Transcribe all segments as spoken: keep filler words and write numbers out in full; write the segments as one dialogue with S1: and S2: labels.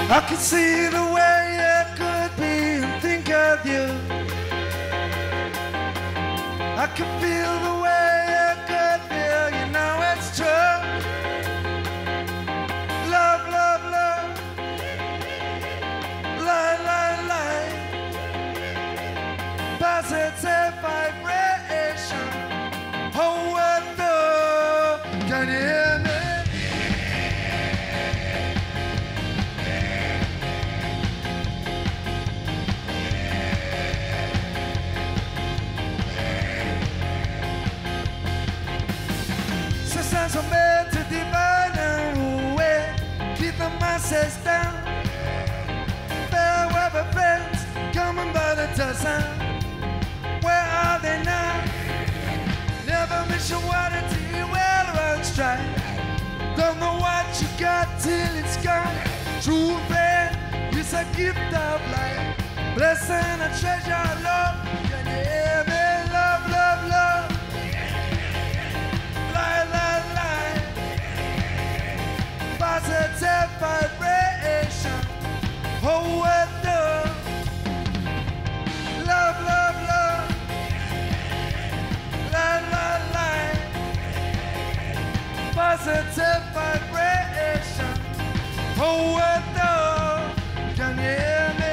S1: I can see the way it could be and think of you. I can feel the way it could feel, you know it's true. Love, love, love. Lie, lie, lie. Positive vibration. Oh, what the? Can you hear me? Systems are made to divide and rule it. Keep the masses down. Fair weather friends coming by the dozen. Where are they now? Never miss your water till your well runs dry. Don't know what you got till it's gone. True friend is a gift of life. Blessing and treasure, love. Can you hear me? Love, love, love. Lie, lie, lie. Positive vibration. Oh, what the? Love, love, love. Lie, lie, lie. Positive vibration. Oh, what the? Can you hear me?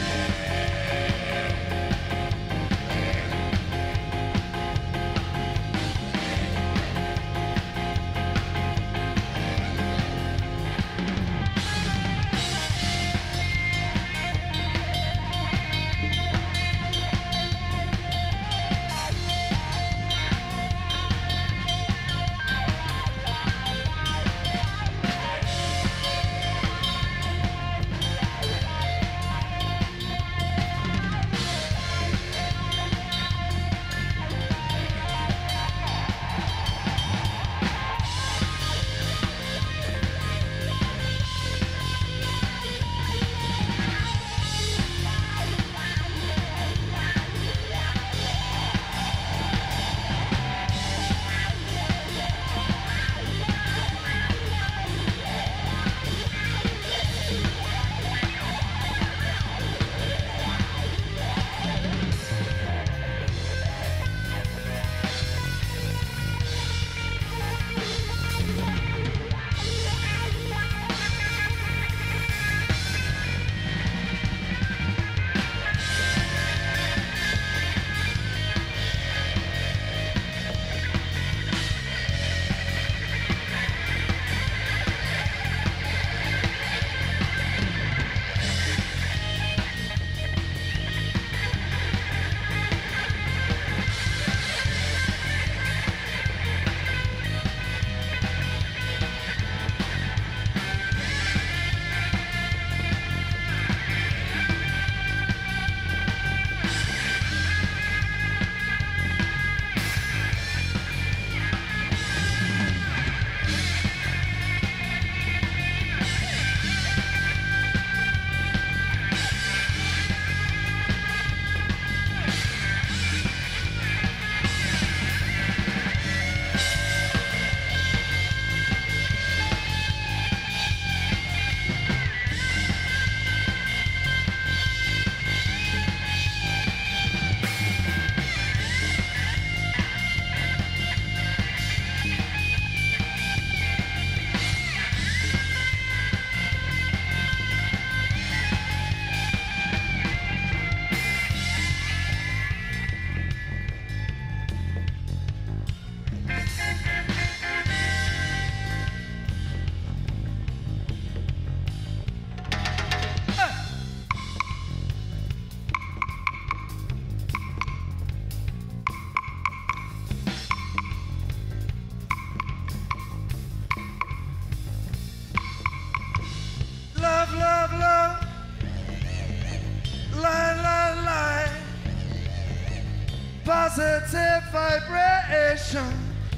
S1: Positive vibration.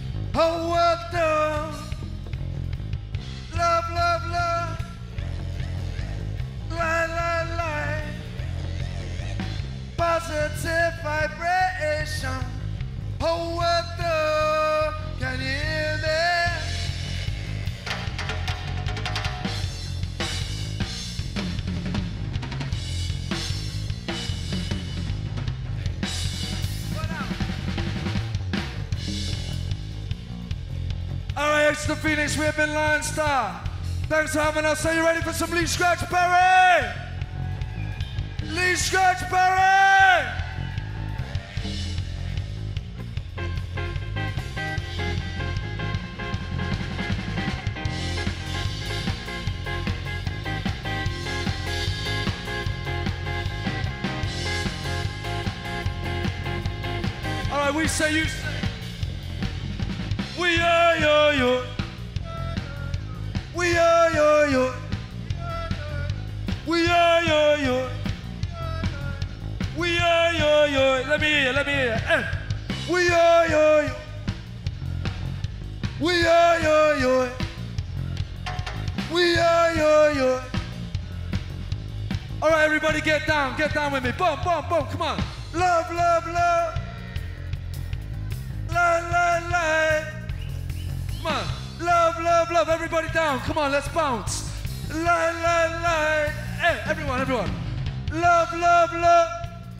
S1: Oh, what the? Love, love, love. Lie, lie, lie. Positive vibration. Oh, what the? Can you hear me? race to the Phoenix. We have been Lionstar. Thanks for having us. Are you ready for some Lee Scratch Perry? Lee Scratch Perry! All right, we say, you say. We are yo yo. We are yo yo. We are yo yo. We are yo yo. Let me hear you, let me hear you. Eh. We are yo yo. We are yo yo. We are yo yo. All right, everybody get down, get down with me. Boom, boom, boom, come on. Love, love, love. La, la, la. Come on. Love, love, love. Everybody down. Come on, let's bounce. La, la, la. Hey, everyone, everyone. Love, love, love.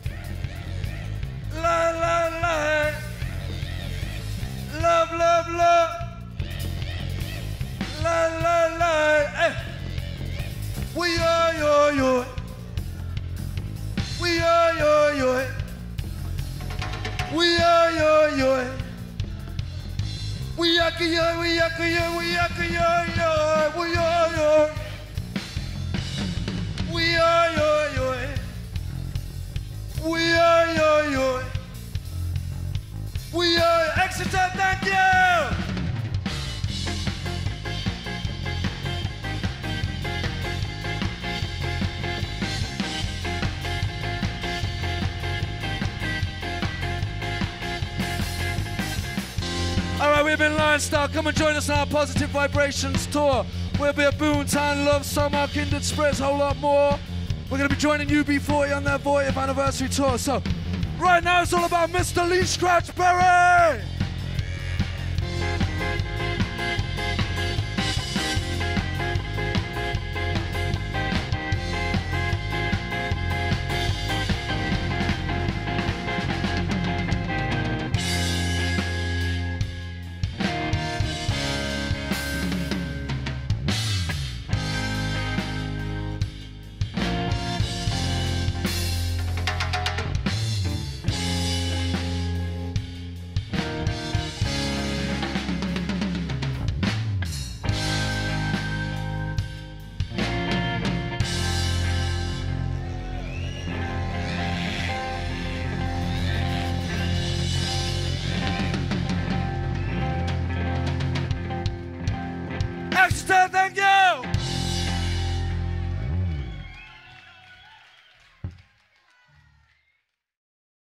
S1: La, la, la. Love, love, love. La, la, la. Hey. We are yo yo. We are yo yo. We are yo yo. We are yo, we are yo, we are yo yo. We are yo. We are yo yo. We are yo yo. We are Exeter, thank you. All right, we've been Lionstar. Come and join us on our Positive Vibrations tour. We'll be at Boomtown, Love, Summer, Kindred Spirits, a whole lot more. We're going to be joining U B forty on their fortieth anniversary tour. So right now it's all about Mister Lee Scratch Perry.